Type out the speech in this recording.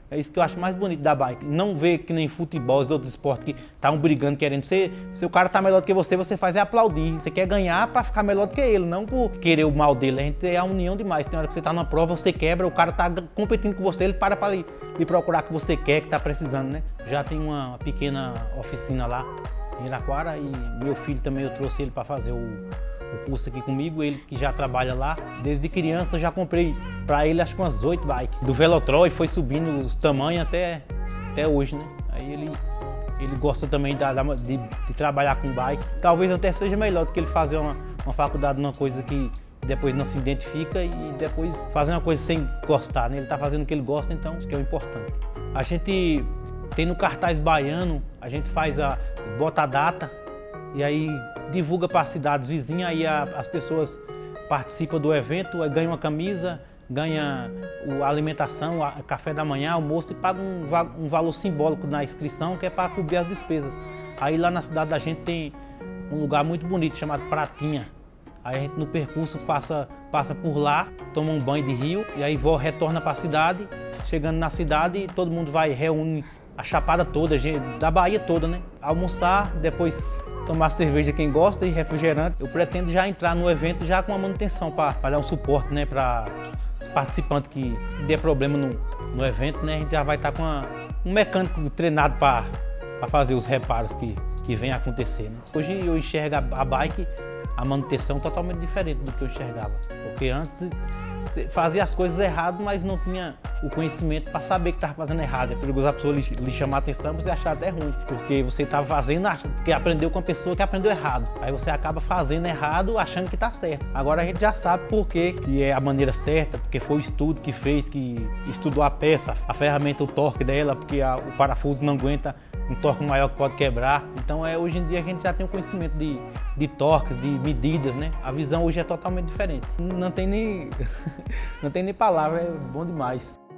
É isso que eu acho mais bonito da bike. Não ver que nem futebol, os outros esportes que estavam brigando, querendo ser. Se o cara tá melhor do que você faz é aplaudir. Você quer ganhar pra ficar melhor do que ele, não por querer o mal dele. A gente tem a união demais. Tem hora que você tá numa prova, você quebra, o cara tá competindo com você, ele para pra lhe procurar o que você quer, que tá precisando, né? Já tem uma pequena oficina lá em Iraquara e meu filho também, eu trouxe ele pra fazer o curso aqui comigo, ele que já trabalha lá. Desde criança eu já comprei para ele acho que umas 8 bikes. Do Velotroy foi subindo os tamanhos até hoje, né? Aí ele gosta também de trabalhar com bike. Talvez até seja melhor do que ele fazer uma faculdade numa coisa que depois não se identifica e depois fazer uma coisa sem gostar, né? Ele tá fazendo o que ele gosta, então isso que é o importante. A gente tem no cartaz baiano, a gente bota a data e aí divulga para as cidades vizinhas, aí as pessoas participam do evento, ganham uma camisa, ganha a alimentação, café da manhã, almoço e paga um valor simbólico na inscrição que é para cobrir as despesas. Aí lá na cidade da gente tem um lugar muito bonito chamado Pratinha. Aí a gente no percurso passa por lá, toma um banho de rio e aí retorna para a cidade. Chegando na cidade, todo mundo reúne a chapada toda, da Bahia toda, né? Almoçar, depois tomar cerveja quem gosta e refrigerante. Eu pretendo já entrar no evento já com a manutenção para dar um suporte, né, para os participantes que der problema no evento, né? A gente já vai estar com um mecânico treinado para fazer os reparos que vem acontecer, né? Hoje eu enxergo a bike, a manutenção totalmente diferente do que eu enxergava, porque antes você fazia as coisas errado, mas não tinha o conhecimento para saber que estava fazendo errado. É perigoso a pessoa lhe chamar a atenção e você achar até ruim, porque você estava fazendo, porque aprendeu com a pessoa que aprendeu errado. Aí você acaba fazendo errado achando que está certo. Agora a gente já sabe por quê, que é a maneira certa, porque foi o estudo que fez, que estudou a peça, a ferramenta, o torque dela, porque o parafuso não aguenta um torque maior que pode quebrar. Então hoje em dia a gente já tem um conhecimento de torques, de medidas, né? A visão hoje é totalmente diferente. Não tem nem palavra, é bom demais.